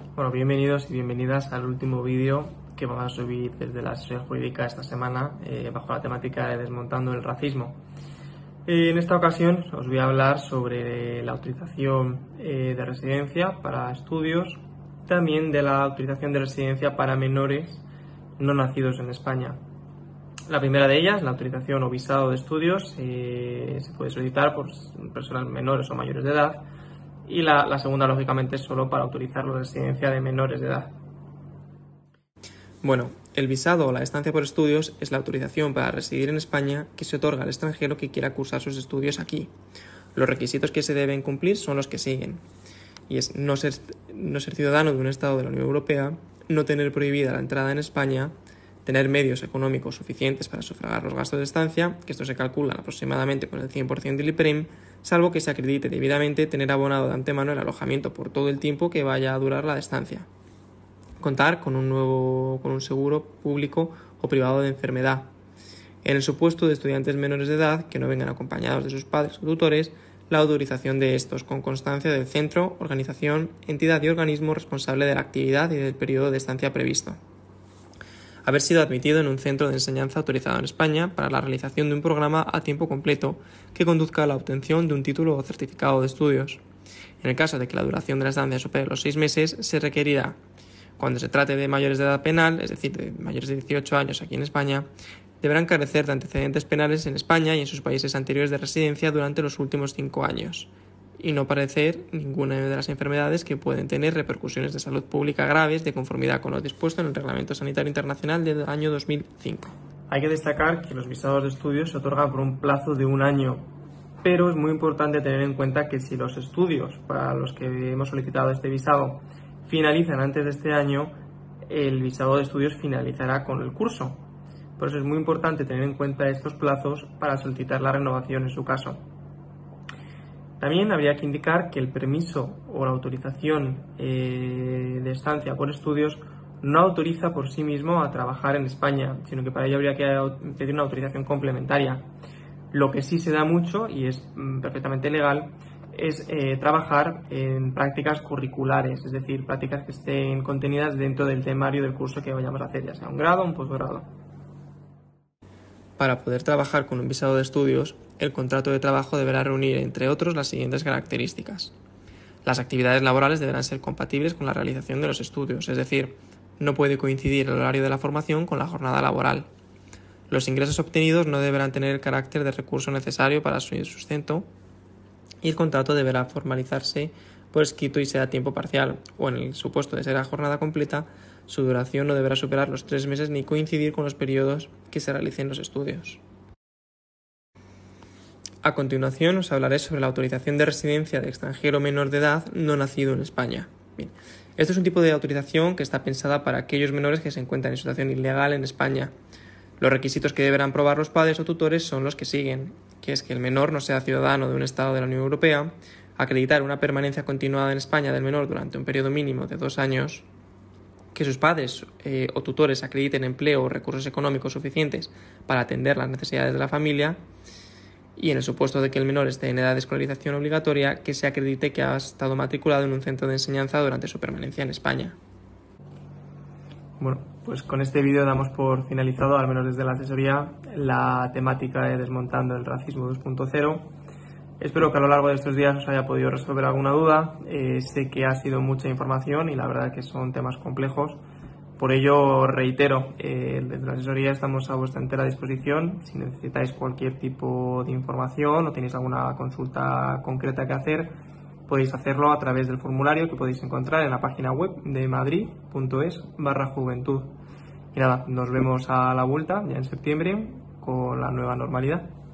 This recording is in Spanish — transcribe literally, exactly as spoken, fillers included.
Bueno, bienvenidos y bienvenidas al último vídeo que vamos a subir desde la asesoría jurídica esta semana eh, bajo la temática de desmontando el racismo. Eh, en esta ocasión os voy a hablar sobre la autorización eh, de residencia para estudios, también de la autorización de residencia para menores no nacidos en España. La primera de ellas, la autorización o visado de estudios, eh, se puede solicitar por personas menores o mayores de edad. Y la, la segunda, lógicamente, es solo para autorizar la residencia de menores de edad. Bueno, el visado o la estancia por estudios es la autorización para residir en España que se otorga al extranjero que quiera cursar sus estudios aquí. Los requisitos que se deben cumplir son los que siguen. Y es no ser, no ser ciudadano de un Estado de la Unión Europea, no tener prohibida la entrada en España, tener medios económicos suficientes para sufragar los gastos de estancia, que esto se calcula aproximadamente con el cien por ciento del IPREM, salvo que se acredite debidamente tener abonado de antemano el alojamiento por todo el tiempo que vaya a durar la estancia. Contar con un nuevo con un seguro público o privado de enfermedad. En el supuesto de estudiantes menores de edad que no vengan acompañados de sus padres o tutores, la autorización de estos con constancia del centro, organización, entidad y organismo responsable de la actividad y del periodo de estancia previsto. Haber sido admitido en un centro de enseñanza autorizado en España para la realización de un programa a tiempo completo que conduzca a la obtención de un título o certificado de estudios. En el caso de que la duración de la estancia supere los seis meses, se requerirá, cuando se trate de mayores de edad penal, es decir, de mayores de dieciocho años aquí en España, deberán carecer de antecedentes penales en España y en sus países anteriores de residencia durante los últimos cinco años, y no padecer ninguna de las enfermedades que pueden tener repercusiones de salud pública graves de conformidad con lo dispuesto en el Reglamento Sanitario Internacional del año dos mil cinco. Hay que destacar que los visados de estudios se otorgan por un plazo de un año, pero es muy importante tener en cuenta que si los estudios para los que hemos solicitado este visado finalizan antes de este año, el visado de estudios finalizará con el curso. Por eso es muy importante tener en cuenta estos plazos para solicitar la renovación en su caso. También habría que indicar que el permiso o la autorización eh, de estancia por estudios no autoriza por sí mismo a trabajar en España, sino que para ello habría que pedir una autorización complementaria. Lo que sí se da mucho, y es mm, perfectamente legal, es eh, trabajar en prácticas curriculares, es decir, prácticas que estén contenidas dentro del temario del curso que vayamos a hacer, ya sea un grado o un posgrado. Para poder trabajar con un visado de estudios, el contrato de trabajo deberá reunir, entre otros, las siguientes características. Las actividades laborales deberán ser compatibles con la realización de los estudios, es decir, no puede coincidir el horario de la formación con la jornada laboral. Los ingresos obtenidos no deberán tener el carácter de recurso necesario para su sustento y el contrato deberá formalizarse por escrito y sea a tiempo parcial, o en el supuesto de ser a jornada completa, su duración no deberá superar los tres meses ni coincidir con los periodos que se realicen los estudios. A continuación os hablaré sobre la autorización de residencia de extranjero menor de edad no nacido en España. Bien, este es un tipo de autorización que está pensada para aquellos menores que se encuentran en situación ilegal en España. Los requisitos que deberán probar los padres o tutores son los que siguen, que es que el menor no sea ciudadano de un Estado de la Unión Europea, acreditar una permanencia continuada en España del menor durante un periodo mínimo de dos años, que sus padres eh, o tutores acrediten empleo o recursos económicos suficientes para atender las necesidades de la familia, y en el supuesto de que el menor esté en edad de escolarización obligatoria, que se acredite que ha estado matriculado en un centro de enseñanza durante su permanencia en España. Bueno, pues con este vídeo damos por finalizado, al menos desde la asesoría, la temática de Desmontando el Racismo dos punto cero. Espero que a lo largo de estos días os haya podido resolver alguna duda. Eh, sé que ha sido mucha información y la verdad que son temas complejos. Por ello, reitero, eh, desde la asesoría estamos a vuestra entera disposición. Si necesitáis cualquier tipo de información o tenéis alguna consulta concreta que hacer, podéis hacerlo a través del formulario que podéis encontrar en la página web de madrid punto es barra juventud. Y nada, nos vemos a la vuelta ya en septiembre con la nueva normalidad.